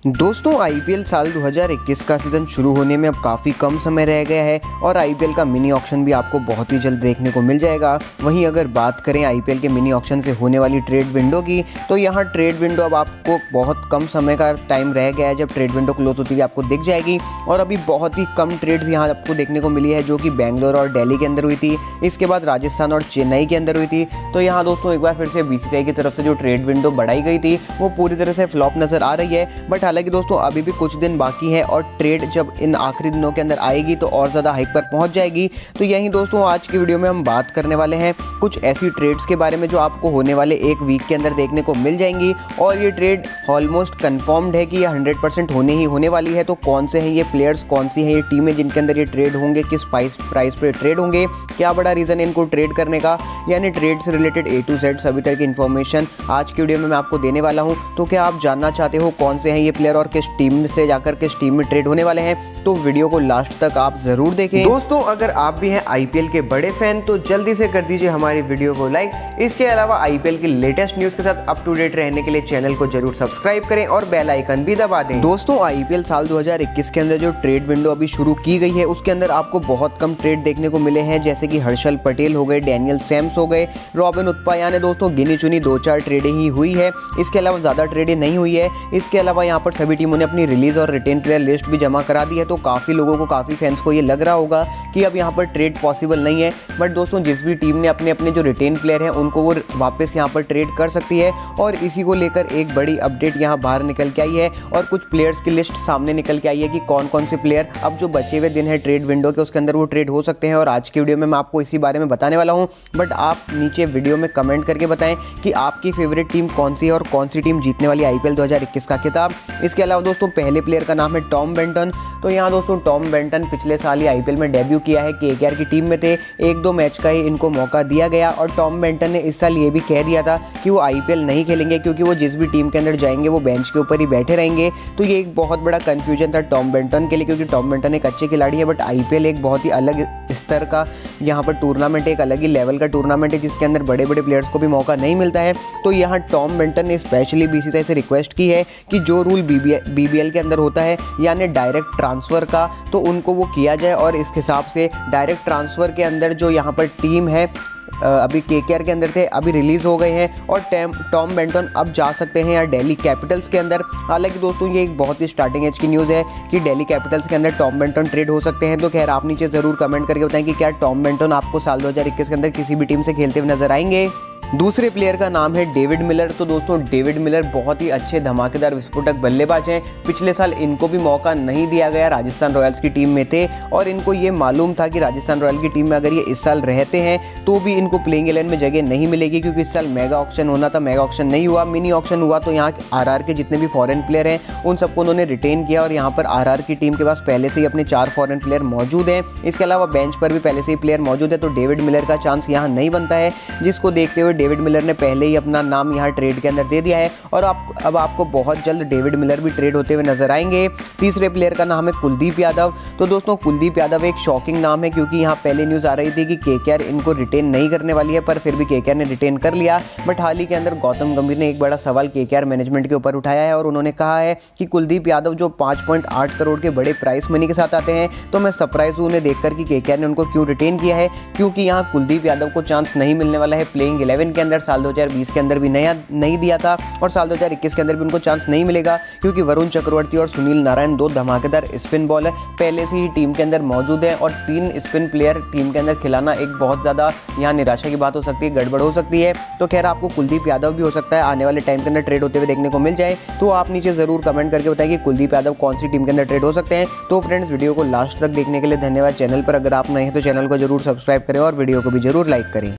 दोस्तों आईपीएल साल 2021 का सीज़न शुरू होने में अब काफ़ी कम समय रह गया है और आईपीएल का मिनी ऑक्शन भी आपको बहुत ही जल्द देखने को मिल जाएगा। वहीं अगर बात करें आईपीएल के मिनी ऑक्शन से होने वाली ट्रेड विंडो की, तो यहाँ ट्रेड विंडो अब आपको बहुत कम समय का टाइम रह गया है जब ट्रेड विंडो क्लोज होती हुई आपको दिख जाएगी। और अभी बहुत ही कम ट्रेड्स यहाँ आपको देखने को मिली है, जो कि बेंगलोर और दिल्ली के अंदर हुई थी, इसके बाद राजस्थान और चेन्नई के अंदर हुई थी। तो यहाँ दोस्तों एक बार फिर से बीसीसीआई की तरफ से जो ट्रेड विंडो बढ़ाई गई थी वो पूरी तरह से फ्लॉप नज़र आ रही है। बट हालांकि दोस्तों अभी भी कुछ दिन बाकी है और ट्रेड जब इन आखिरी दिनों के अंदर आएगी तो और ज़्यादा हाइक पर पहुंच जाएगी। तो यही दोस्तों आज की वीडियो में हम बात करने वाले हैं कुछ ऐसी ट्रेड्स के बारे में जो आपको होने वाले एक वीक के अंदर देखने को मिल जाएंगी। और ये ट्रेड ऑलमोस्ट कन्फर्म्ड है कि ये 100% होने वाली है। तो कौन से हैं ये प्लेयर्स, कौन सी हैं ये टीमें जिनके अंदर ये ट्रेड होंगे, किस प्राइस पर ट्रेड होंगे, क्या बड़ा रीज़न है इनको ट्रेड करने का, यानी ट्रेड से रिलेटेड A to Z सभी तरह की इन्फॉर्मेशन आज की वीडियो में मैं आपको देने वाला हूं। तो क्या आप जानना चाहते हो कौन से हैं ये प्लेयर और किस टीम से जाकर किस टीम में ट्रेड होने वाले हैं, तो वीडियो को लास्ट तक आप जरूर देखें। दोस्तों अगर आप भी हैं आईपीएल के बड़े फैन तो जल्दी से कर दीजिए हमारी वीडियो को लाइक। इसके अलावा आईपीएल की लेटेस्ट न्यूज़ के साथ अप टू डेट रहने के लिए चैनल को जरूर सब्सक्राइब करें और बेल आइकन भी दबा दें। दोस्तों आईपीएल साल 2021 के अंदर जो ट्रेड विंडो अभी शुरू की गई है उसके अंदर आपको बहुत कम ट्रेड देखने को मिले हैं, जैसे कि हर्षल पटेल हो गए, डैनियल सैम्स हो गए, रॉबिन उथप्पा, यानी दोस्तों गिनी चुनी 2-4 ट्रेडें ही हुई है। इसके अलावा ज़्यादा ट्रेडें नहीं हुई है। इसके अलावा यहाँ पर सभी टीमों ने अपनी रिलीज और रिटेन प्लेयर लिस्ट भी जमा करा दी है। तो काफ़ी लोगों को, काफ़ी फैंस को ये लग रहा होगा कि अब यहाँ पर ट्रेड पॉसिबल नहीं है। बट दोस्तों जिस भी टीम ने अपने अपने जो रिटेन प्लेयर हैं उनको वो वापस यहाँ पर ट्रेड कर सकती है। और इसी को लेकर एक बड़ी अपडेट यहाँ बाहर निकल के आई है और कुछ प्लेयर्स की लिस्ट सामने निकल के आई है कि कौन कौन से प्लेयर अब जो बचे हुए दिन है ट्रेड विंडो के उसके अंदर वो ट्रेड हो सकते हैं। और आज की वीडियो में मैं आपको इसी बारे में बताने वाला हूँ। बट आप नीचे वीडियो में कमेंट करके बताएं कि आपकी फेवरेट टीम कौन सी है और कौन सी टीम जीतने वाली आईपीएल 2021 का खिताब। इसके अलावा दोस्तों पहले प्लेयर का नाम है टॉम बेंटन। तो यहाँ दोस्तों टॉम बेंटन पिछले साल ही आईपीएल में डेब्यू किया है, केकेआर की टीम में थे, 1-2 मैच का ही इनको मौका दिया गया। और टॉम बेंटन ने इस साल ये भी कह दिया था कि वो आईपीएल नहीं खेलेंगे क्योंकि वो जिस भी टीम के अंदर जाएंगे वो बेंच के ऊपर ही बैठे रहेंगे। तो ये एक बहुत बड़ा कन्फ्यूजन था टॉम बेंटन के लिए, क्योंकि टॉम बेंटन एक अच्छे खिलाड़ी है बट आईपीएल एक बहुत ही अलग स्तर का यहाँ पर टूर्नामेंट है, एक अलग ही लेवल का टूर्नामेंट है जिसके अंदर बड़े बड़े प्लेयर्स को भी मौका नहीं मिलता है। तो यहाँ टॉम बेंटन ने स्पेशली बीसीसीआई से रिक्वेस्ट की है कि जो रूल बीबीएल के अंदर होता है यानी डायरेक्ट ट्रांसफ़र का, तो उनको वो किया जाए। और इस हिसाब से डायरेक्ट ट्रांसफ़र के अंदर जो यहाँ पर टीम है अभी केकेआर के अंदर थे, अभी रिलीज़ हो गए हैं और टॉम बेंटन अब जा सकते हैं यार दिल्ली कैपिटल्स के अंदर। हालांकि दोस्तों ये एक बहुत ही स्टार्टिंग एज की न्यूज़ है कि दिल्ली कैपिटल्स के अंदर टॉम बेंटन ट्रेड हो सकते हैं। तो खैर आप नीचे ज़रूर कमेंट करके बताएं कि क्या टॉम बेंटन आपको साल 2021 के अंदर किसी भी टीम से खेलते हुए नजर आएंगे। दूसरे प्लेयर का नाम है डेविड मिलर। तो दोस्तों डेविड मिलर बहुत ही अच्छे धमाकेदार विस्फोटक बल्लेबाज हैं। पिछले साल इनको भी मौका नहीं दिया गया, राजस्थान रॉयल्स की टीम में थे और इनको ये मालूम था कि राजस्थान रॉयल की टीम में अगर ये इस साल रहते हैं तो भी इनको प्लेइंग 11 में जगह नहीं मिलेगी, क्योंकि इस साल मेगा ऑक्शन होना था, मेगा ऑक्शन नहीं हुआ, मिनी ऑक्शन हुआ। तो यहाँ आरआर के जितने भी फॉरेन प्लेयर हैं उन सबको उन्होंने रिटेन किया और यहाँ पर आरआर की टीम के पास पहले से ही अपने 4 फॉरेन प्लेयर मौजूद हैं। इसके अलावा बेंच पर भी पहले से ही प्लेयर मौजूद है। तो डेविड मिलर का चांस यहाँ नहीं बनता है, जिसको देखते हुए डेविड मिलर ने पहले ही अपना नाम यहाँ ट्रेड के अंदर दे दिया है। और अब आपको बहुत जल्द डेविड मिलर भी ट्रेड होते हुए नजर आएंगे। तीसरे प्लेयर का नाम है कुलदीप यादव। तो दोस्तों कुलदीप यादव एक शॉकिंग नाम है, क्योंकि यहाँ पहले न्यूज़ आ रही थी कि केकेआर इनको रिटेन नहीं करने वाली है, पर फिर भी केकेआर ने रिटेन कर लिया। बट हाल ही के अंदर गौतम गंभीर ने एक बड़ा सवाल केकेआर मैनेजमेंट के ऊपर उठाया है और उन्होंने कहा है कि कुलदीप यादव जो 5.8 करोड़ के बड़े प्राइस मनी के साथ आते हैं, तो मैं सरप्राइज हूँ उन्हें देखकर कि केकेआर ने उनको क्यों रिटेन किया है, क्योंकि यहाँ कुलदीप यादव को चांस नहीं मिलने वाला है प्लेइंग 11 के अंदर। साल 2020 के अंदर भी नहीं दिया था और साल 2021 के अंदर भी उनको चांस नहीं मिलेगा, क्योंकि वरुण चक्रवर्ती और सुनील नारायण 2 धमाकेदार स्पिन बॉलर पहले से ही टीम के अंदर मौजूद हैं। और 3 स्पिन प्लेयर टीम के अंदर खिलाना एक बहुत ज़्यादा यहाँ निराशा की बात हो सकती है, गड़बड़ हो सकती है। तो खैर आपको कुलदीप यादव भी हो सकता है आने वाले टाइम के अंदर ट्रेड होते हुए देखने को मिल जाए। तो आप नीचे ज़रूर कमेंट करके बताएं कि कुलदीप यादव कौन सी टीम के अंदर ट्रेड हो सकते हैं। तो फ्रेंड्स वीडियो को लास्ट तक देखने के लिए धन्यवाद। चैनल पर अगर आप नए हैं तो चैनल को जरूर सब्सक्राइब करें और वीडियो को भी जरूर लाइक करें।